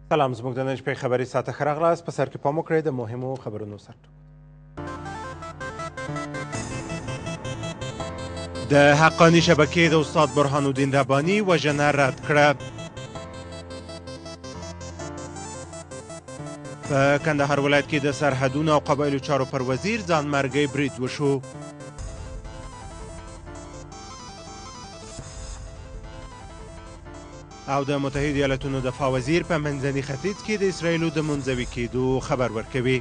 سلام، زموږ د نن شپې خبري ساعته ښه راغلاست. په سر کې پام وکړئ د مهمو خبرونو سر. د حقانی شبکې د استاد برهان الدین رباني وژنه رد کړه. په کندهار ولایت کې د سرحدونو او قبایلو چارو پر وزیر ځانمرګی برید وشو. او د متحده ایالاتونو دفاع وزیر په منځني ختیځ کې د اسرایلو د منزوي کېدو خبر ورکوي.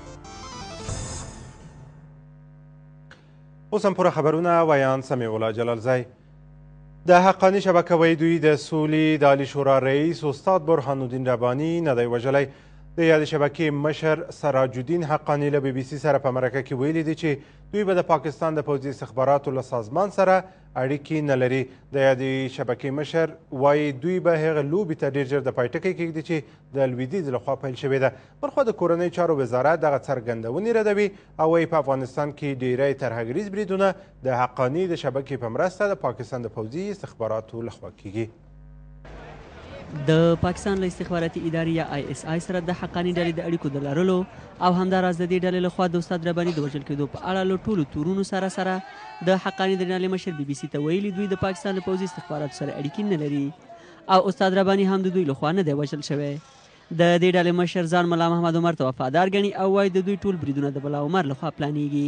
اوس هم پوره خبرونه ویان سمیع الله جلالزی. د حقانی شبکه وایي دوی د سولې د عالي شورا رئیس استاد برهان الدین رباني نه دی وژلی. د یادې شبکې مشر سراج الدین حقانی له BBC سره په مرکه کې ویلي دي چې دوی به د پاکستان د پوځي استخباراتو له سازمان سره اړیکې نه لري. د یادې شبکې مشر وایي دوی به هغه لوبې ته ډېر ژر د پای ټکی کېږدي چې د لویدیځ لخوا پیل شوې ده. بلخوا د کورنۍ چارو وزارت دغه څرګندونې ردوي او وایي په افغانستان کې ډیری ترهګریز بریدونه د حقانی د شبکې په مرسته د پاکستان د پوځي استخباراتو لخوا کېږي. د پاکستان له استخباراتي ادارې یا ISI سره د حقانی ډلې د اړیکو د لرلو او همداراز د دې ډلې لخوا د استاد رباني د وژل کېدو په اړه له ټولو تورونو سره د حقانی د ډلې مشر BBC ته ویلي دوی د پاکستان له پوځي استخباراتو سره اړیکې نه لري او استاد رباني هم د دوی لخوا نه دی وژل شوی. د دې ډلې مشر ځان ملا محمد عمر ته وفادار ګڼي او وایي د دوی ټول بریدونه د ملا عمر لخوا پلانیږي.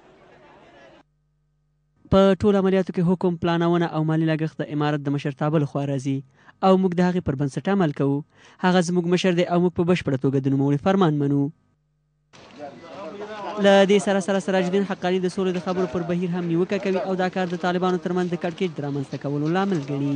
په ټول عملیاتو کې حکم، پلانونه او مالي لګښت د امارت د مشرتابه لخوا راځي او موږ د هغې پر بنسټ عمل کوو. هغه زموږ مشر دی او موږ په بشپړه توګه د نوموړي فرمان منو. له دې سره سراج الدین حقانی د سولې د خبرو پر بهیر هم نیوکه کوي او دا کار د طالبانو ترمنځ د کړکېچ د رامنځته کولو لامل ګڼي.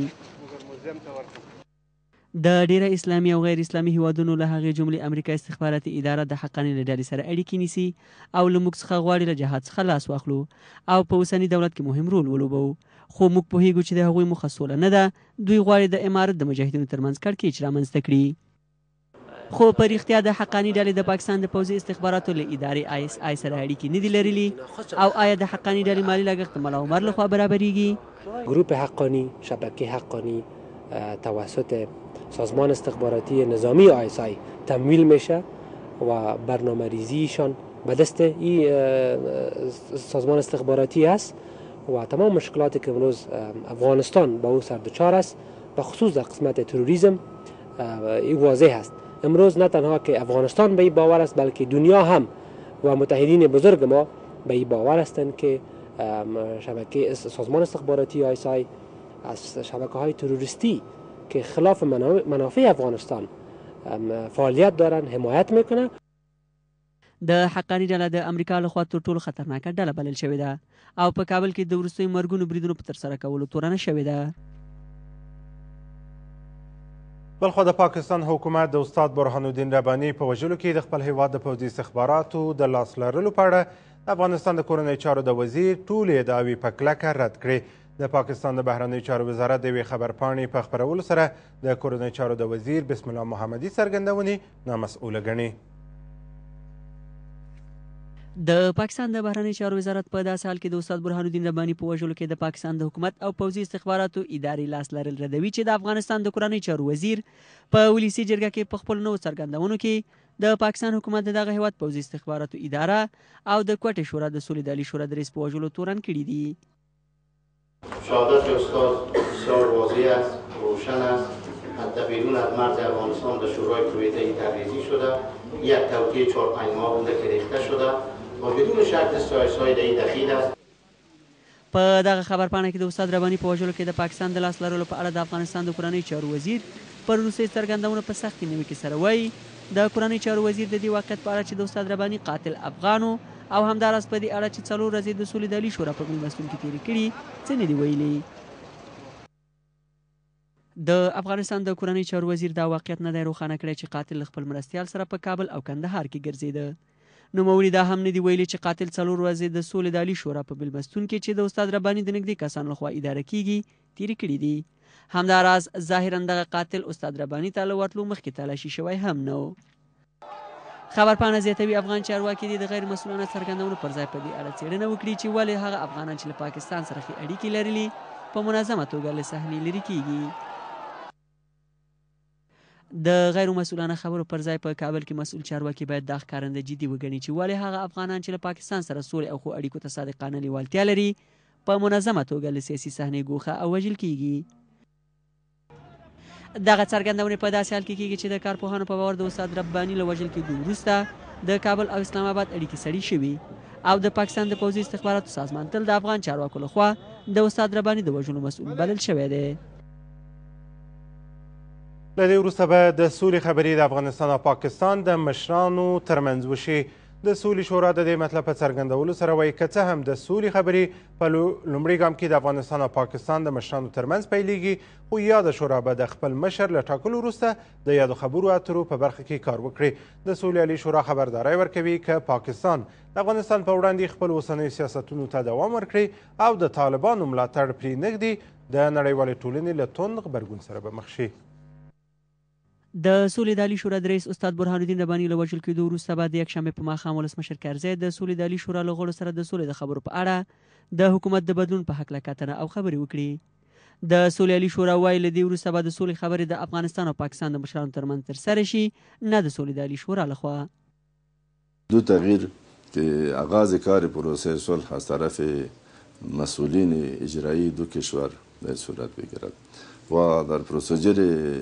د ډیره اسلامي او غیر اسلامي هیوادونو له هغې جملې امریکا استخباراتي اداره د حقانی له ډلې سره اړیکې نیسي او له موږ څخه غواړي له جهاد څخه لاس واخلو او په اوسني دولت کې مهم رول ولوبو. خو موږ پوهیږو چې د هغوی موخه سوله نه ده. دوی غواړي د امارت د مجاهدینو ترمنځ کړکېچ رامنځته کړي. خو په رښتیا د حقانی ډلې د پاکستان د پوځي استخباراتو له ادارې ISI سره اړیکې نه دي لرلي او آیا د حقانی ډلې مالي لګښت ملا عمر لخوا برابریږي؟ گروه حقانی، شبکه حقانی توسط سازمان استخباراتی نظامی ISI تمویل میشه و برنامه ریزیشان به دست این سازمان استخباراتی است و تمام مشکلاتی که امروز افغانستان با او سر دچار است به خصوص در قسمت تروریسم این واضح است. امروز نه تنها که افغانستان به این باور است بلکه دنیا هم و متحدین بزرگ ما به این باور هستند که شبکه سازمان استخباراتی ISI از شبکه های تروریستی که خلاف منافع افغانستان فعالیت دارن حمایت میکنه. د حقانی ډله د امریکا لخوا تر ټولو خطرناکه ډله بلل شوې ده او په کابل کې د وروستیو مرګونو بریدونو په ترسره کولو تورنه شوې ده. بلخوا د پاکستان حکومت د استاد برهان الدین رباني په وژلو کې د خپل هیواد د پوځي استخباراتو د لاس لرلو په اړه د افغانستان د کورنۍ چارو د وزیر ټولې ادعاوې په کلکه رد کړې. د پاکستان د بهرنیو چارو وزارت د یوې خبرپاڼې په خپرولو سره د کورنۍ چارو د وزیر بسم الله محمدي څرګندونې نامسؤوله ګڼي. د پاکستان د بهرنیو چارو وزارت په داسې حال کې د استاد برهان الدین رباني په وژلو کې د پاکستان د حکومت او پوځي استخباراتو ادارې لاس لرل ردوي چې د افغانستان د کورنۍ چارو وزیر په ولسي جرګه کې په خپلو نوو څرګندونو کې د پاکستان حکومت د دغه هیواد پوځي استخباراتو اداره او د کوټې شورا د سولې د عالي شورا د رئیس په وژلو تورن کړي دي. شهادت استاد بسیار واضح است، روشن است. حتی بیرون از مرز افغانستان در شورای کویتی تبریزی شده، یک توطئه 4-5 ماه بوده که ریخته شده و بدون شک استایش‌های این دخیل است. په دغه خبرپاڼه کې د استاد رباني په وژلو کې د پاکستان د لاس لرلو په اړه د افغانستان د کورنۍ چارو وزیر پر روسي څرګندونه په سختې نیوکې سره وایي د کورنۍ چارو وزیر د دې واقعیت په اړه چې د استاد رباني قاتل افغانو او همداراز په دې اړه چې 4 ورځې د سولې د عالي شورا په مېلمستون کې تېرې کړي څه نه دي ویلي. د افغانستان د کورنۍ چارو وزیر دا واقعیت نه دی روښانه کړی چې قاتل خپل مرستیال سره په کابل او کندهار کې ګرځېده. نوموړي دا هم نه دی ویلي چې قاتل 4 ورځې د سولې د عالي شورا په مېلمستون کې چې د استاد رباني د نږدې کسانو لخوا اداره کیږي تېرې کړي دي. همداراز ظاهرا دغه قاتل استاد رباني ته له ورتلو مخکې تلاشي شوی هم نه و. خبرپاڼه زیاتوي افغان چارواکي د غیر مسؤلانه څرګندونو پر ځای په دې اړه څېړنه وکړي چې ولې هغه افغانان چې له پاکستان سره ښې اړیکې لرلي په منظمه توګه له صحنې لرې کیږي. د غیر مسؤلانه خبرو پر ځای په کابل کې مسؤل چارواکي باید دا ښکارنده جدي وګڼي چې ولې هغه افغانان چې له پاکستان سره سولې او ښو اړیکو ته صادقانه لیوالتیا لري په منظمه توګه له سیاسي صحنې ګوښه او وژل کیږي. دغه څرګندونې په داسې حال کې کیږي چې د کارپوهانو په باور د استاد رباني له وژل کېدو وروسته د کابل او اسلام آباد اړیکې سړې شوي او د پاکستان د پوځي استخباراتو سازمان تل د افغان چارواکو لخوا د استاد رباني د وژلو مسؤل بلل شوی دی. له دې وروسته به د سولې خبرې د افغانستان او پاکستان د مشرانو ترمنځ وشي. د سولې شورا د دې مطلب په څرګندولو سره وایي که څه هم د سولې خبرې په لومړي ګام کې د افغانستان او پاکستان د مشرانو ترمنځ پیلیږي، خو یاده شورا به د خپل مشر له ټاکلو وروسته د یادو خبرو اترو په برخه کې کار وکړي. د سولې عالي شورا خبرداری ورکوي که پاکستان د افغانستان په وړاندې خپل اوسنیو سیاستونو ته دوام ورکړي او د طالبانو ملاتړ پرې نږدي، د نړیوالې ټولنې له توند غبرګون سره به مخ شي. د سولې د عالي شورا د رئیس استاد برهان الدین رباني له وژل کېدو وروسته به د یکشنبې په ماښام ولسمشر کرزی د سولې د عالي شورا له غړو سره د سولې د خبرو په اړه د حکومت د بدلون په هکله کتنه او خبرې وکړي. د سولې عالي شورا وایي له دې وروسته به د سولې خبرې د افغانستان او پاکستان د مشرانو ترمنځ ترسره شي، نه د سولې د عالي شورا لخوا. دو تغییر که آغاز کار پروسه صلح از طرف مسئولین اجرایی دو کشور در صورت بگیرد و در پروسیجر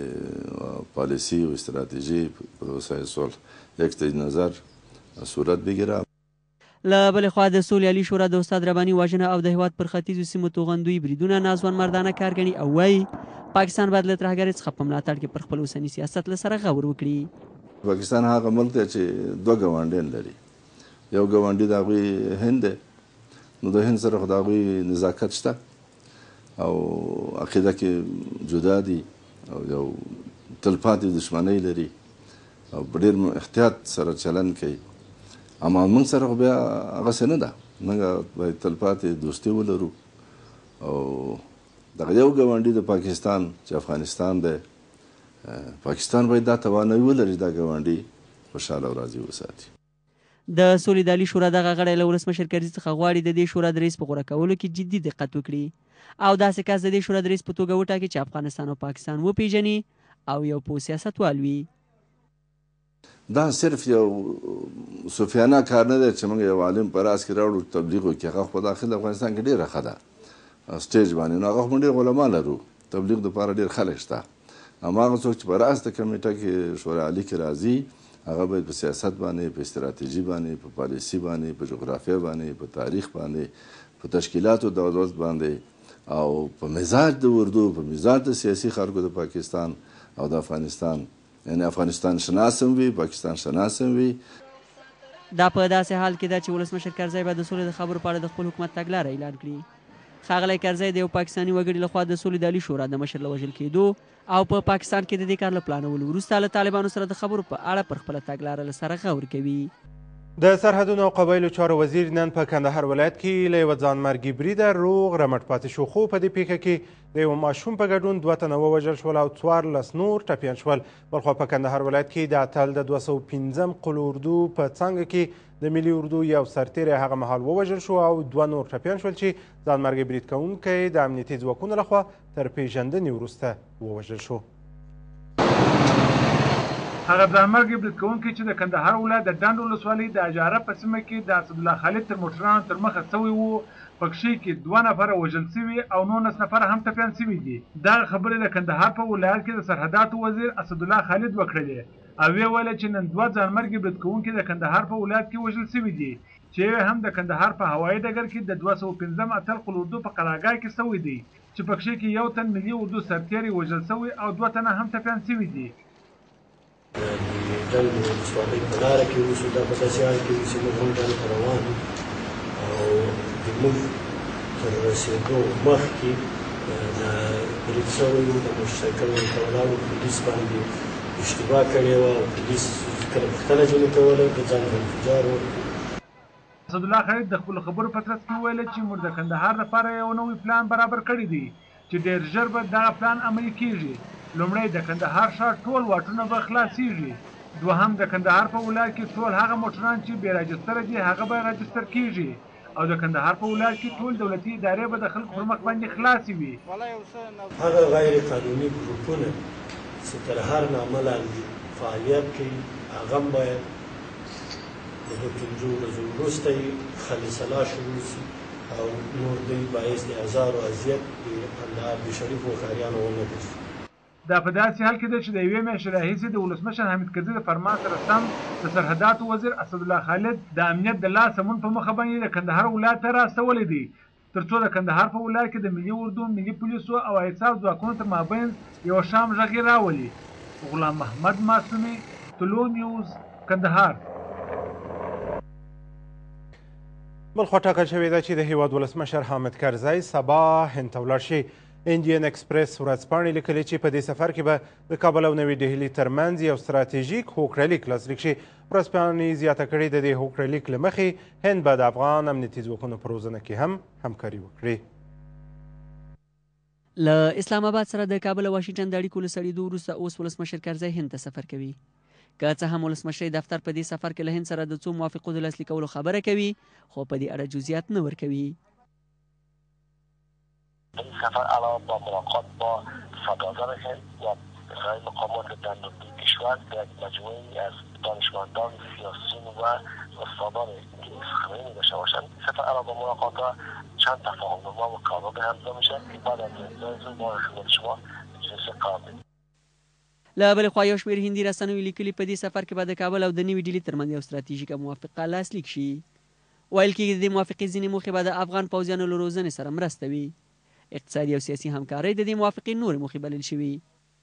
پالیسی و استراتژی پروسه صلح یک تجدید نظر صورت بگیره. له بلې خوا د سولې عالي شورا د استاد رباني وژنه او د هېواد پر ختیځو سیمو توغندوي بریدونه ناځوان مردانه کار ګڼي او وایي پاکستان باید له ترهګرۍ څخه په ملاتړ کې پر خپل اوسني سیاست له سره غور وکړي. پاکستان هغه ملک دی چې دوه ګاونډیان لري. یو ګاونډي د هغوی هند دی، نو د هند سره خو د هغوی نزاکت شته او عقیده کې جدا دي او یو تلپاتې دشمنۍ لري او په ډېر احتیاط سره چلند کوي. اما موږ سره خو بیا هغسې نه ده، موږ باید تلپاتې دوستي ولرو او دغه یو ګاونډي د پاکستان چې افغانستان دی، پاکستان باید دا توانایي ولري دا ګاونډي خوشحاله او راضي وساتي. د سولې د عالي شورا دغه غړی له ولسمشر کرزي څخه غواړي د دې شورا د رئیس په غوره کولو کې جدي دقت وکړي او داسې کس د دې شورا د رئیس په توګه وټاکي چې افغانستان او پاکستان وپیژني او یو پوه سیاستوال وي. دا صرف یو صوفیانه کار نه دی چې موږ یو عالم په راس کې راوړو تبلیغ وکړي. هغه په داخل افغانستان کې ډېره ښه ده سټیج باندې، نو هغه خو ډېر علما لرو، تبلیغ دپاره ډېر خلک شته. اما هغه څوک چې په راس د کمیټه کې شورا عالي کې راځي هغه باید په سیاست باندې، په استراتیژي باندې، په پالیسي باندې، په جغرافیه باندې، په تاریخ باندې، په تشکیلاتو دولت باندې او په مزاج د اردو، په مزاج د سیاسي خلکو د پاکستان او د افغانستان، یعنی افغانستان شناس هم وي، پاکستان شناس هم وي. دا په داسې حال کې ده چې ولسمشر کرزی به د سولې د خبرو په اړه د خپل حکومت تګلاره اعلان کړي. ښاغلی کرزی د یو پاکستاني وګړي لخوا د سولې د عالي شورا د مشر له وژل کېدو او په پاکستان کې د دې کار له پلانولو وروسته له طالبانو سره د خبرو په اړه پر خپله تګلاره له سره غور کوي. د سرحدونو او قبایلو چارو وزیر نن په کندهار ولایت کې له یوه ځانمرګي بریده روغ رمټ پاتې شو، خو په دې پیښه کې د یوه ماشوم په ګډون 2 تنه ووژل شول او 14 نور ټپیان شول. بلخوا په کندهار ولایت کې د اتل د 215 قل اردو په څانګه کې د ملي اردو یو سرتیری هغه مهال ووژل شو او 2 نور ټپیان شول چې ځانمرګي برید کوونکی د امنیتي ځواکونو لخوا تر پیژندنې وروسته ووژل شو. هغه ځانمرګي برید کوونکی چې د کندهار ولایت د ډنډ ولسوالۍ د اجاره په سیمه کې د اسدالله خالد تر موټرانو تر مخه سوی و، پکښې کې 2 نفره وژل سوي او 19 نفره هم ټپیان سوي دي. دغه خبرې د کندهار په ولایت کې د سرحداتو وزیر اسدالله خالد وکړلې او ویې ویله چې نن 2 ځانمرګي برید کوونکي د کندهار په ولایت کې وژل سوي دي چې هم د کندهار په هوایي ډګر کې د 215 اتل قل اردو په قرارګاه کې سوی دی چې پکښې کې 1 تن ملي اردو سرتیری وژل سوی او 2 تنه هم ټپیان سوي دي. د ولسوالۍ په لاره کې اوسو، دا په داسې حال کې چې موږ هم ډنډ ته روان او زموږ تر رسېدو مخکې دا برید شوی و، د موټرسایکل ورته ولاړو پولیس باندې اشتباه کړې وه او پولیس کله پوښتنه ځینې کوله د ځان انفجار و. اسدالله خالد د خپلو خبرو په ترڅ کې وویل چې موږ د کندهار لپاره یو نوی پلان برابر کړی دی چې ډېر ژر به دغه پلان عملي کېږي. لومړی د کندهار ښار ټول واټونه به خلاصېږي، دوهم د کندهار په ولایت کې ټول هغه موټران چې بې راجستره دي هغه به راجستر کېږي او د کندهار په ولایت کې ټول دولتي ادارې به د خلکو پر مخ باندې خلاصې وي. هغه غیر قانوني ګروپونه چې تر هر نامه لاندې فعالیت کوي هغه هم باید د 5 ورځو وروسته یې خلیصلا شروع شي او نور دوی باعث د ازار او اذیت د کندهار د شریفو ښاریانو ونه ګرځي. دا په داسې حال کې ده چې د یوې میاشتې راهیسې د ولسمشر حمید کرزي د فرمان سره سم د سرحداتو وزیر اسدالله خالد د امنیت د لا سمون په مخه باندې د کندهار ولایت ته راستولی دی تر څو د کندهار په ولایت کې د ملي اردو، ملي پولیسو او اعتصاب ځواکونو تر مابین یو شام غږ راولي. غلام محمد معصومي، طلوع نیوز، کندهار. بل خوا ټاکل شوې ده چې د هیواد ولسمشر حامد کرزی سبا هند ته ولاړ شي. انډین ایکسپریس ورځپاڼې لیکلي چې په دې سفر کې به د کابل او نوې ډهلي ترمنځ یو ستراتیژیک هوکړلیک لاسلیک شي. ورځپاڼې زیاته کړې د دې هوکړلیک له مخې هند به د افغان امنیتي ځواکونو په روزنه کې هم همکاري وکړي. له اسلام آباد سره د کابل او واشنګټن د اړیکو له سړېدو وروسته اوس ولسمشر کرزی هند ته سفر کوي. که څه هم ولسمشر دفتر په دې سفر کې له هند سره د څو موافقو د لاسلیک کولو خبره کوي، خو په دې اړه جزئیات نه ورکوي. این سفر علاوه با ملاقات با سوداگر هند و ارائه مقامات دندانپزشکی کشور یک مجموعه‌ای از دانشمندان، سیاسیون و استادان که سخنرانی داشته باشند. سفر علاوه با ملاقات چند تفاهم‌نامه و قرارداد امضا میشه که بعد از امضای با خدمت شما جلسه قرار میدیم. له بلې خوا یو شمېر هندي رسنیو لیکلي په دې سفر کې به د کابل او د نوې ډیلي ترمنځ یو ستراتیژیکه موافقه لاسلیک شي. ویل کېږي د دې موافقې ځینې موخې به د افغان پوځیانو له روزنې سره مرسته وي. اقتصادي او سیاسي همکارۍ د دې موافقې نورې موخې بلل شوي.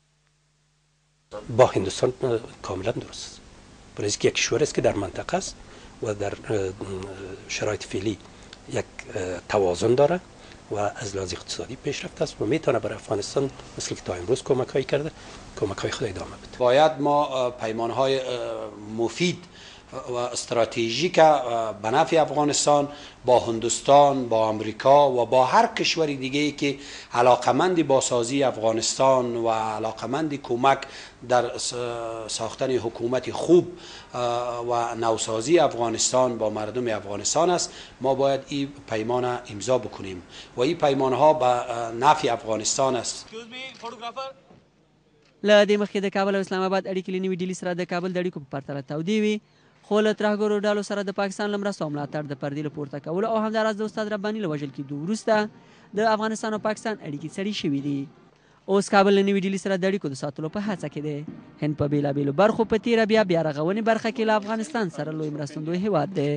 با هندوستان کاملا درست است. برای اینکه یک کشور است که در منطقه است و در شرایط فعلی یک توازن داره و از لحاظ اقتصادی پیشرفته است و میتونه برای افغانستان مثل که تا امروز کمک‌هایی کرده کمک‌های خود ادامه بده. باید ما پیمان‌های مفید و استراتژیک به نفع افغانستان با هندوستان، با امریکا و با هر کشور دیگه‌ای که علاقمند بازسازی افغانستان و علاقمند کمک در ساختن حکومت خوب و نوسازی افغانستان با مردم افغانستان است، ما باید این پیمان امضا بکنیم و این پیمان‌ها به نفع افغانستان است. له دې مخکې د کابل او اسلام آباد اړیکې له نوې ډیلي سره د کابل د اړیکو په پرتله تودې وي، خو له ترهګرو ډلو سره د پاکستان له مرستو او ملاتړ د پردې له پورته کولو او همداراز د استاد رباني له وژل کېدو وروسته د افغانستان او پاکستان اړیکې سړې شوي دي. اوس کابل له نوې ډیلي سره د اړیکو د ساتلو په هڅه کې دی. هند په بېلابېلو برخو په تېره بیا رغونې برخه کې له افغانستان سره لوی مرستندوی هیواد دی.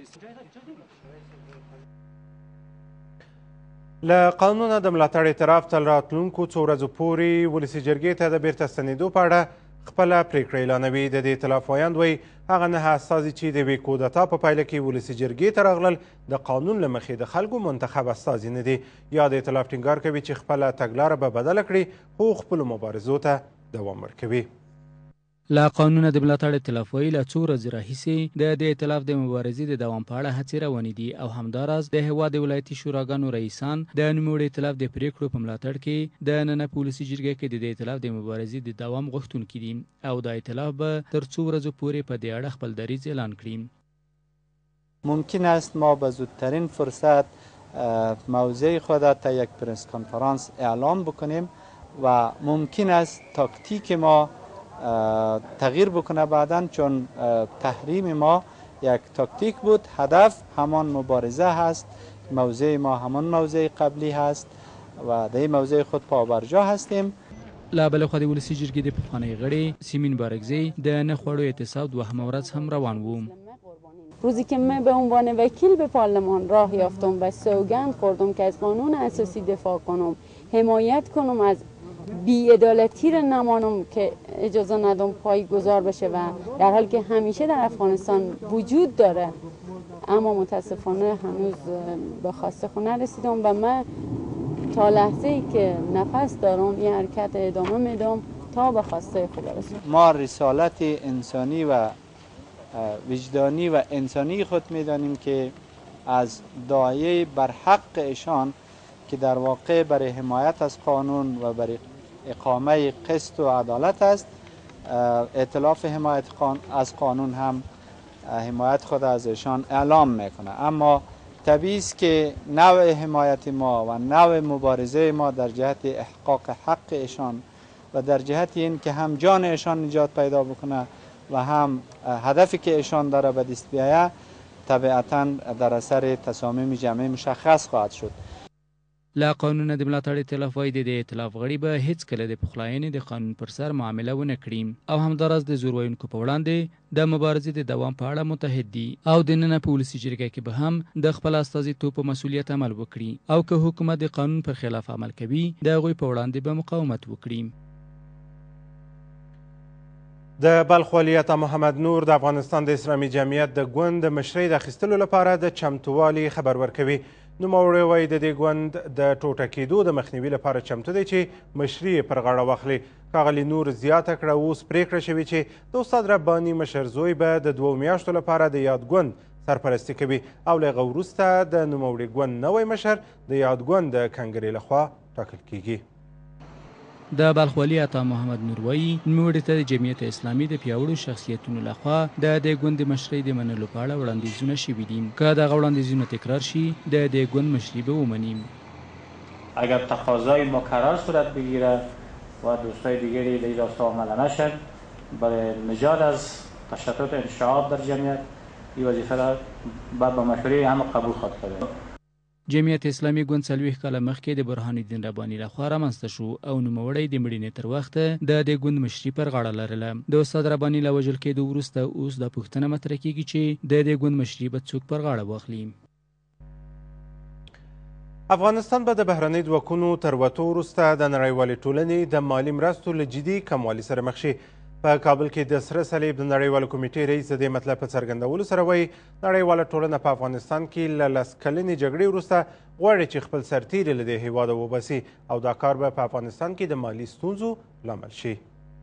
له قانونه د ملاتړ اعتراف تل راتلونکو څو ورځو پورې ولسي جرګې ته د بیرته ستنېدو په اړه خپله پرېکړه اعلانوي. د دې اېتلاف ویاند وایي هغه 9 استازي چې د یوې کودتا په پایله کې ولسي جرګې ته راغلل د قانون له مخې د خلکو منتخب استازي نه دي. یا د اېتلاف ټینګار کوي چې خپله تګلاره به بدله کړي خو خپلو مبارزو ته دوام ورکوي. له قانونه د ملاتړ ائتلاف وایي له څو ورځې راهیسې د دې ائتلاف د مبارزې د دوام په اړه هڅې روانې دي او همداراز د هېواد د ولایتي شوراګانو رئیسان د نوموړي ائتلاف د پرېکړو په ملاتړ کې د ننه په ولسي جرګه کې د دې ائتلاف د مبارزې د دوام غوښتونکي دي او د ائتلاف به تر څو ورځو پورې په دې اړه خپل دریځ اعلان کړي. ممکن است ما به زودترین فرصت موضع خود تا یک پرس کنفرانس اعلام بکنیم و ممکن است تاکتیک ما تغییر بکنه بعداً، چون تحریم ما یک تاکتیک بود، هدف همان مبارزه هست، موضع ما همان موضع قبلی هست و در موضع خود پابرجا هستیم. لا بل خو د ولسي جرګې د پخواني غړي سیمین بارکزی د نه خوړو اعتصاب دوهمه ورځ هم روان و. روزی که من به عنوان وکیل به پارلمان راه یافتم و سوگند خوردم که از قانون اساسی دفاع کنم، حمایت کنم، از بی‌عدالتی را نمانم که اجازه ندم پایه‌گذار بشه و در حالی که همیشه در افغانستان وجود داره، اما متاسفانه هنوز به خواسته خود نرسیدم و من تا لحظه‌ای که نفس دارم این حرکت ادامه میدم تا به خواسته خود برسم. ما رسالت انسانی و وجدانی و انسانی خود میدانیم که از داعیه بر حق ایشان که در واقع برای حمایت از قانون و برای اقامه قسط و عدالت است، ائتلاف حمایت از قانون هم حمایت خود از ایشان اعلام میکنه. اما طبیعی است که نوع حمایت ما و نوع مبارزه ما در جهت احقاق حق ایشان و در جهت این که هم جان ایشان نجات پیدا بکنه و هم هدفی که ایشان داره به دست بیایه طبیعتا در اثر تصامیم جمعی مشخص خواهد شد. لا قانون د ملاتړ ائتلاف وایي د ائتلاف غړي به هیڅکله د پخلاینې د قانون پر سر معامله ونه کړي او همداراز د زور ویونکو په وړاندې د مبارزې د دوام په اړه متحد دي او د ننه په ولسي جرګه کې به هم د خپل استازیتوب په مسؤلیت عمل وکړي او که حکومت د قانون پر خلاف عمل کوي د هغوی په وړاندې به مقاومت وکړي. د بلخ ولي عطا محمد نور د افغانستان د اسلامي جمعیت د ګوند د مشرۍ د اخیستلو لپاره د چمتووالي خبر ورکوي. نوموړی وایي د دې ګوند د ټوټه کېدو د مخنیوي لپاره چمتو دی چې مشري یې پر غاړه واخلي. ښاغلي نور زیاته کړه اوس پرېکړه شوې چې د استاد رباني مشر زوی به د 2 میاشتو لپاره د یاد ګوند سرپرستي کوي او له هغه وروسته د نوموړي ګوند نوی مشر د یاد ګوند د کنګرې لخوا ټاکل کیږي. د بلخ ولي عطا محمد نور وایي نوموړي ته د جمعیت اسلامي د پیاوړو شخصیتونو لخوا د دې ګوند د مشرۍ د منلو په اړه وړاندیزونه شوي دي. که دغه وړاندیزونه تکرار شي د دې ګوند مشري به ومنیم. اگر تقاضای مکرر صورت بگیره و دوستای دیگری در این راستا عمل نشد برای نجات از تشتت انشعاب در جمعیت این وظیفه را به مشوره همه قبول خواهد کرد. جمعیت اسلامي ګوند 40 کاله مخکې د برهان الدین رباني لخوا رامنځته شو او نوموړی د مړینې تر وخته د دې ګوند مشري پر غاړه لرله. د استاد رباني له وژل کېدو وروسته اوس دا پوښتنه مطرح کېږي چې د دې ګوند مشري به څوک پر غاړه واخلي. افغانستان به د بهرنۍ ځواکونو تر وتو وروسته د نړیوالې ټولنې د مالي مرستو له جدي کموالي سره مخ شي. په کابل کې د سره صلیب د نړیوالې کمیټې رئیس د دې مطلب په څرګندولو سره وایي نړیواله ټولنه په افغانستان کې له 10 کلنې جګړې وروسته غواړي چې خپل سرتیري له دې هیواده وباسي او دا کار به په افغانستان کې د مالي ستونزو لامل شي.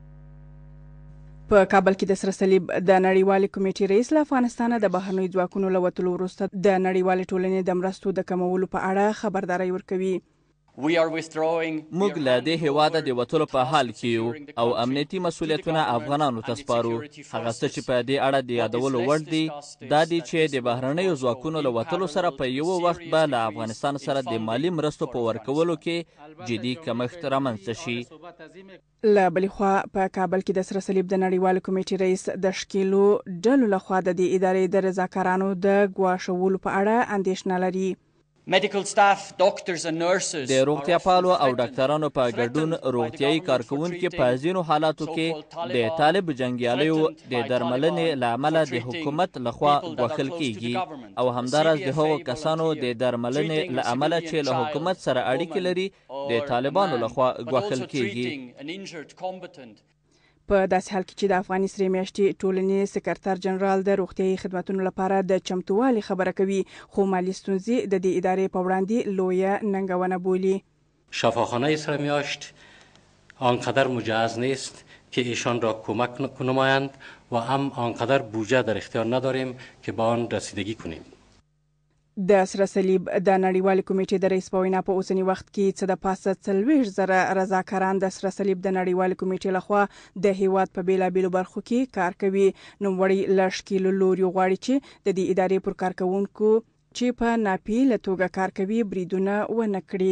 په کابل کې د سره صلیب د نړیوالې کمیټې رئیس له افغانستانه د بهرنیو ځواکونو له وتلو وروسته د نړیوالې ټولنې د مرستو د کمولو په اړه خبرداری ورکوي. موږ له دې هیواده د وتلو په حال کې یو او امنیتي مسؤلیتونه افغانانو ته سپارو. هغه څه چې په دې اړه د یادولو وړ دي دا دي چې د بهرنیو ځواکونو له وتلو سره په یو وخت به له افغانستان سره د مالي مرستو په ورکولو کې جدي کمښت رامنځته شي. له بلې خوا په کابل کې د سره صلیب د نړیوالې کمیټې رئیس د ښکېلو ډلو لخوا د دې ادارې د رضاکارانو د ګواښولو په اړه اندېښنه لري. د روغتیاپالو او ډاکټرانو په ګډون روغتیایي کارکوونکي په ځینو حالاتو کې د طالب جنګیالیو د درملنې له امله د حکومت لخوا ګواښل کیږي او همداراز د هغو کسانو د درملنې له امله چې له حکومت سره اړیکې لري د طالبانو لخوا ګواښل کیږي. په داسې حال کې چې د افغاني سرې میاشتې ټولنې سکرتر جنرال د روغتیایي خدماتو لپاره د چمتووالي خبره کوي خو مالی ستونزې د دې ادارې په وړاندې لویه ننګونه بولي. شفاخانه سرې میاشت آنقدر مجهز نیست که ایشان را کمک نمایند و هم آنقدر بودجه در اختیار نداریم که به آن رسیدگی کنیم. د سره صلیب د نړیوالې کمیټې د رئیس په وینا په اوسني وخت کې څه د پاسه 40,000 رضاکاران د سره صلیب د نړیوالې کمیټې لخوا د هیواد په بیلابیلو برخو کې کار کوي. نوموړی له ښکېلو لوري غواړي چې د دې ادارې پر کارکوونکو چې په ناپیله توګه کار کوي بریدونه ونه کړي.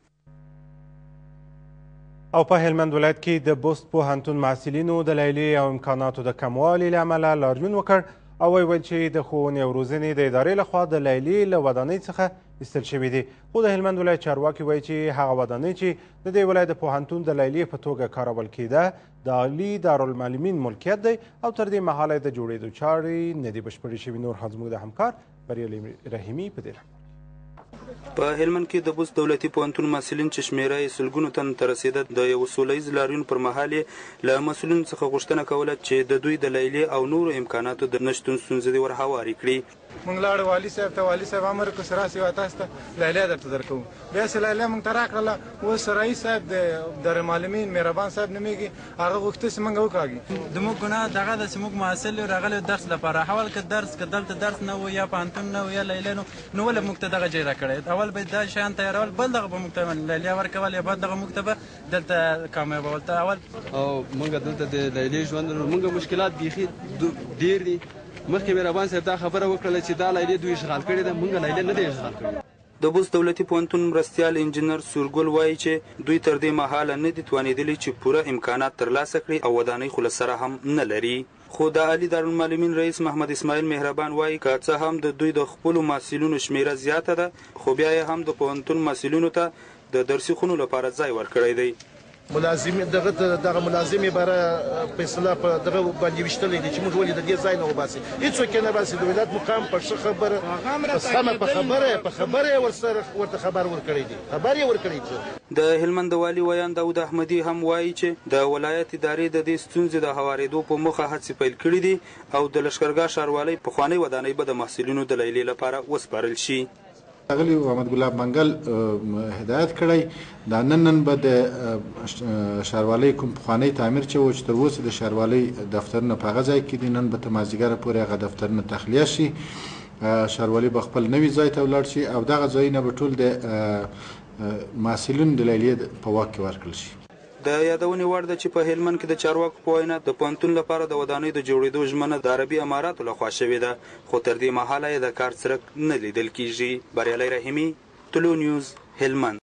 او په هلمند ولایت کې د بست پوهنتون محصلینو د لیلیې او امکاناتو د کموالي له امله لاریون وکړ او ویل چې د ښوونې او روزنې د ادارې لخوا د لیلیې له ودانۍ څخه ایستل شوي دي. خو د هلمند ولایت چارواکي وایي چې هغه ودانۍ چې د دې ولایت د پوهنتون د لیلیې په توګه کارول کېده د عالي دارالمعلمین ملکیت دی او تر دې مهاله د جوړېدو چارې نه دي بشپړې شوي. نور هم زموږ د همکار بریالي رحیمي په دې په هلمند کې د بست دولتي پوهنتون محصلین چې شمېره یې سلګونو تنو ته رسېده د یو سوله ییز لاریون پر مهال یې له مسؤلینو څخه غوښتنه کوله چې د دوی د لیلیې او نورو امکاناتو د نشتون ستونزې دې ورهوارې کړي. موږ لاړو والي صاحب ته، والي صاحب امر وکړ چې راسئ تاسو ته لیلیه درته درکوو. بیا چې لیلیه موږ ته راکړله اوس رئیس صاحب د دارالمعلمین مهربان صاحب نومیږي هغه غوښتل چې موږ وکاږي. زموږ ګناه دغه ده چې موږ محصل یو راغلی درس لپاره اول که دلته درس نه و یا پوهنتون نه و یا لیلیه نو ولې موږ ته دغه ځای راکړی. اول به دا شیان تیارول بل دغه به موږ ته لیلیه ورکول یا بعد دغه موږ ته به دلته کامیابول ته اول او موږ دلته د لیلیې ژوند موږ مشکلات بیخي ډېر دي. مخکې مهربان صاحب دا خبره وکړله چې دا لیلیه دوی اشغال کړې ده، موږ لیلیه نه ده اشغال کړې. د د بوس دولتي پوهنتون مرستیال انجینر سورګل وایي چې دوی تر دې مهاله نه دي توانېدلي چې پوره امکانات ترلاسه کړي او ودانۍ خو له سره هم نه لري. خو د عالي دارالمعلمین رئیس محمد اسماعیل مهربان وایي که څه هم د دوی د خپلو محصلینو شمیره زیاته ده خو بیا یې هم د پوهنتون محصلینو ته د درسي خونو لپاره ځای ورکړی دی. دغه ملازمې باره فیصله په دغه باندې ویشتلی دی چې موږ ولې د دې ځای نه وباسي. هېڅوک یې نه باسي. د ولایت مقام په ښه خبره په سمه په خبره یې ورته خبر ورکړی دی. خبر یې ورکړی دی. د هلمند والي ویان داود احمدي هم وایي چې د ولایت ادارې د دې ستونزې د هوارېدو په موخه هڅې پیل کړي دي او د لښکرګاه ښاروالۍ پخوانۍ ودانۍ به د محصلینو د لیلې لپاره وسپارل شي. ښاغلي احمد ګلاب منګل هدایت کړی دا نن به د ښاروالۍ کوم پخوانی تعمیر چې و چې تر اوسه د ښاروالۍ دفترونه په هغه ځای کې دي نن به تر مازدیګره پورې هغه دفترونه تخلیه شي. ښاروالۍ به خپل نوي ځای ته ولاړ شي او دغه ځایونه به ټول د محصلینو د لیلیې په واک کې ورکړل شي. د یادونې وړ ده چې په هلمند کې د چارواکو په وینا د پوهنتون لپاره د ودانۍ د جوړېدو ژمنه د عربي اماراتو لخوا شوې ده خو تر دې مهاله یې د کار څرک نه لیدل کیږي. بریالی رحیمي، طلوع نیوز، هلمند.